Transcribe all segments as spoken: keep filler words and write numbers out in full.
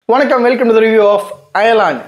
வணக்கம், welcome to the review of Ayalaan.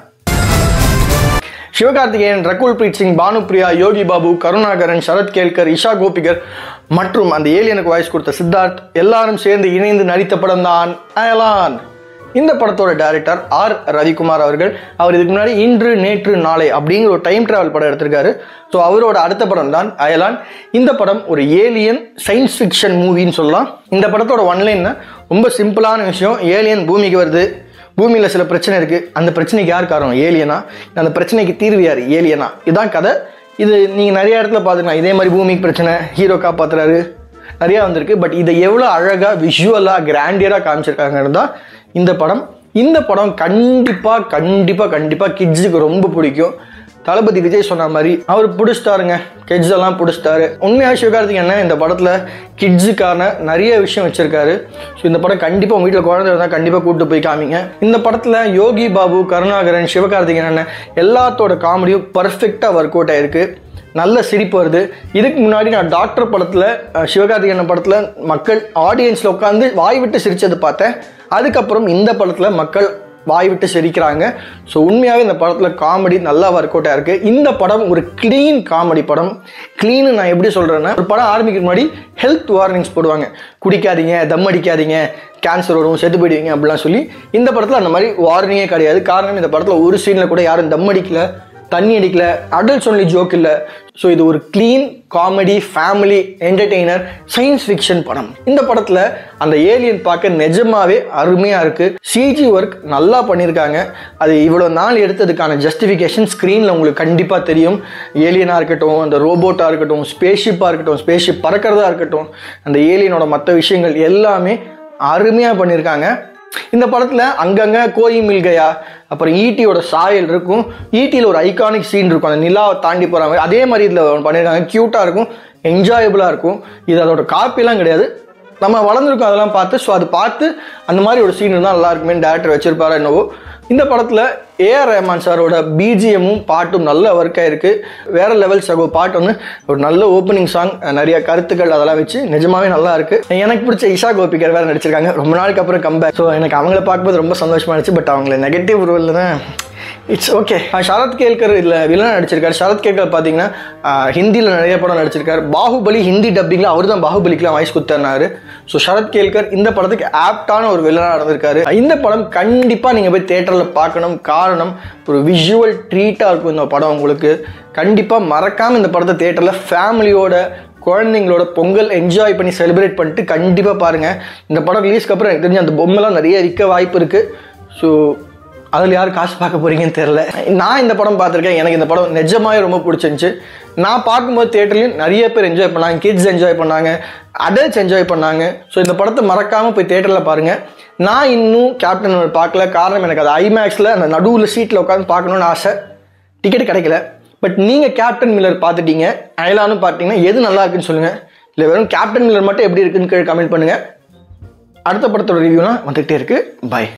Sivakarthikeyan, Rakul Preet Singh, Bhanupriya, Yogi Babu, Karunakaran, Sharad Kelkar, Isha Koppikar மற்றும் அந்த ஏலியனுக்கு வாய்ஸ் கொடுத்த சித்தார்த் எல்லாரும் சேர்ந்து இணைந்து நடித்த படம் தான் அயலான். இந்த படத்தோட டைரக்டர் ஆர் ரவிக்குமார் அவர்கள். அவர் இதுக்கு முன்னாடி இன்று நேற்று நாளை அப்படிங்கிற ஒரு டைம் டிராவல் படம் எடுத்திருக்காரு. ஸோ அவரோட அடுத்த படம் தான் அயலான். இந்த படம் ஒரு ஏலியன் சயின்ஸ் ஃபிக்ஷன் மூவின்னு சொல்லலாம். இந்த படத்தோட ஒன்லைன்னா ரொம்ப சிம்பிளான விஷயம். ஏலியன் பூமிக்கு வருது, பூமியில் சில பிரச்சனை இருக்குது. அந்த பிரச்சனைக்கு யார் காரணம்? ஏலியனா. அந்த பிரச்சனைக்கு தீர்வு யார்? ஏலியனா. இதுதான் கதை. இது நீங்கள் நிறைய இடத்துல பார்த்துக்கலாம். இதே மாதிரி பூமிக்கு பிரச்சனை, ஹீரோ காப்பாற்றுறாரு, நிறையா வந்திருக்கு. பட் இதை எவ்வளோ அழகாக விஷுவலாக கிராண்டியராக காமிச்சிருக்காங்கன்னு தான் இந்த படம். இந்த படம் கண்டிப்பாக கண்டிப்பாக கண்டிப்பாக கிட்ஸுக்கு ரொம்ப பிடிக்கும். தளபதி விஜய் சொன்ன மாதிரி அவர் பிடிச்சிட்டாருங்க, கிட்ஸ் எல்லாம் பிடிச்சிட்டாரு. உண்மையாக சிவகார்த்திகேயன் என்ன இந்த படத்தில் கிட்ஸுக்கான நிறைய விஷயம் வச்சுருக்காரு. ஸோ இந்த படம் கண்டிப்பாக உங்கள் வீட்டில் குழந்தை இருந்தால் கண்டிப்பாக கூப்பிட்டு போய் காமிங்க. இந்த படத்தில் யோகி பாபு, கருணாகரன், சிவகார்த்திகேயன் என்ன எல்லாத்தோட காமெடியும் பர்ஃபெக்டாக ஒர்க் அவுட் ஆகிருக்கு. நல்ல சிரிப்பு வருது. இதுக்கு முன்னாடி நான் டாக்டர் படத்தில், சிவகார்த்திகேயன் படத்தில் மக்கள் ஆடியன்ஸில் உட்காந்து வாய் விட்டு சிரித்தது பார்த்தேன். அதுக்கப்புறம் இந்த படத்தில் மக்கள் வாய் விட்டு சிரிக்கிறாங்க. ஸோ உண்மையாகவே இந்த படத்தில் காமெடி நல்லா ஒர்க் அவுட்டாக இருக்குது. இந்த படம் ஒரு க்ளீன் காமெடி படம். க்ளீனு நான் எப்படி சொல்கிறேன்னா, ஒரு படம் ஆரம்பிக்கிற முன்னாடி ஹெல்த் வார்னிங்ஸ் போடுவாங்க. குடிக்காதீங்க, தம் அடிக்காதீங்க, கேன்சர் வரும், செத்து போயிடுவீங்க அப்படிலாம் சொல்லி. இந்த படத்தில் அந்த மாதிரி வார்னிங்கே கிடையாது. காரணம், இந்த படத்தில் ஒரு சீனில் கூட யாரும் தம் அடிக்கல, தண்ணி அடிக்கல, அடல்ட்ஸ் ஒன்லி ஜோக் இல்லை. ஸோ இது ஒரு clean comedy family entertainer science fiction படம். இந்த படத்தில் அந்த ஏலியன் பார்க்க நிஜமாவே அருமையாக இருக்குது. சிஜி ஒர்க் நல்லா பண்ணியிருக்காங்க. அது இவ்வளோ நாள் எடுத்ததுக்கான ஜஸ்டிஃபிகேஷன் ஸ்க்ரீனில் உங்களுக்கு கண்டிப்பாக தெரியும். ஏலியனாக இருக்கட்டும், அந்த ரோபோட்டாக இருக்கட்டும், ஸ்பேஸ்ஷிப்பாக இருக்கட்டும், ஸ்பேஸ்ஷிப் பறக்கிறதா இருக்கட்டும், அந்த ஏலியனோட மற்ற விஷயங்கள் எல்லாமே அருமையாக பண்ணியிருக்காங்க. இந்த படத்தில் அங்கங்கே கோயி மில்கையா, அப்புறம் ஈட்டியோட சாயல் இருக்கும். ஈட்டியில் ஒரு ஐகானிக் சீன் இருக்கும், அந்த நிலாவை தாண்டி போகிற மாதிரி. அதே மாதிரி இதில் பண்ணியிருக்காங்க. க்யூட்டாக இருக்கும், என்ஜாயபுளாக இருக்கும். இது அதோட காப்பிலாம் கிடையாது, நம்ம வளர்ந்துருக்கோம் அதெல்லாம் பார்த்து. ஸோ அது பார்த்து அந்த மாதிரி ஒரு சீன் இருந்தால் நல்லா இருக்குமே டேரக்டர் வச்சிருப்பாரா என்னவோ. இந்த படத்தில் ஏஆர் ரஹ்மான் சாரோட பிஜிஎம்மும் பாட்டும் நல்ல ஒர்க்காக இருக்குது. வேறு லெவல் சகோ பாட்டு வந்து ஒரு நல்ல ஓப்பனிங் சாங், நிறைய கருத்துக்கள் அதெல்லாம் வச்சு நிஜமாவே நல்லா இருக்குது. எனக்கு பிடிச்ச இஷா கோபிகர் வேறு நடிச்சிருக்காங்க. ரொம்ப நாளுக்கு அப்புறம் கம்பேக். ஸோ எனக்கு அவங்கள பார்க்கும்போது ரொம்ப சந்தோஷமாக இருந்துச்சு. பட் அவங்கள நெகட்டிவ் ரோலில் தான் இட்ஸ் ஓகே. சரத் கேல்கர் இதில் வில்லன் நடிச்சிருக்காரு. சரத் கேல்கர் பார்த்தீங்கன்னா ஹிந்தியில் நிறைய படம் நடிச்சிருக்காரு. பாகுபலி ஹிந்தி டப்பிங்கில் அவர் தான் பாகுபலிக்கெலாம் வாய்ஸ் கொடுத்தாரு. ஸோ சரத் கேல்கர் இந்த படத்துக்கு ஆப்டான ஒரு வில்லனாக இருந்திருக்காரு. இந்த படம் கண்டிப்பாக நீங்கள் போய் தேட்டரில் பார்க்கணும். காரணம், ஒரு விஷுவல் ட்ரீட்டாக இருக்கும் இந்த படம். உங்களுக்கு கண்டிப்பாக மறக்காமல் இந்த படத்தை தேட்டரில் ஃபேமிலியோட, குழந்தைங்களோட பொங்கல் என்ஜாய் பண்ணி செலிப்ரேட் பண்ணிட்டு கண்டிப்பாக பாருங்கள். இந்த படம் ரிலீஸ்க்கு அப்புறம் எனக்கு தெரிஞ்சு அந்த பொம்மைலாம் நிறைய விற்க வாய்ப்பு இருக்குது. ஸோ அதில் யார் காசு பார்க்க போகிறீங்கன்னு தெரில. நான் இந்த படம் பார்த்துருக்கேன். எனக்கு இந்த படம் நிஜமாவே ரொம்ப பிடிச்சிருந்துச்சு. நான் பார்க்கும்போது தேட்டர்லேயும் நிறைய பேர் என்ஜாய் பண்ணாங்க. கிட்ஸ் என்ஜாய் பண்ணாங்க, அடல்ட்ஸ் என்ஜாய் பண்ணாங்க. ஸோ இந்த படத்தை மறக்காமல் போய் தேட்டரில் பாருங்கள். நான் இன்னும் கேப்டன் பார்க்கல. காரணம், எனக்கு அது ஐமேக்ஸில் அந்த நடுவில் சீட்டில் உட்காந்து பார்க்கணுன்னு ஆசை. டிக்கெட் கிடைக்கல. பட் நீங்கள் கேப்டன் மில்லர் பார்த்துட்டீங்க, அயலானும் பார்த்தீங்கன்னா எது நல்லா இருக்குன்னு சொல்லுங்கள். இல்லை வெறும் கேப்டன் மில்லர் மட்டும் எப்படி இருக்குன்னு கமெண்ட் பண்ணுங்கள். அடுத்த படத்தோட ரிவ்யூலாம் வந்துகிட்டே இருக்குது. பை.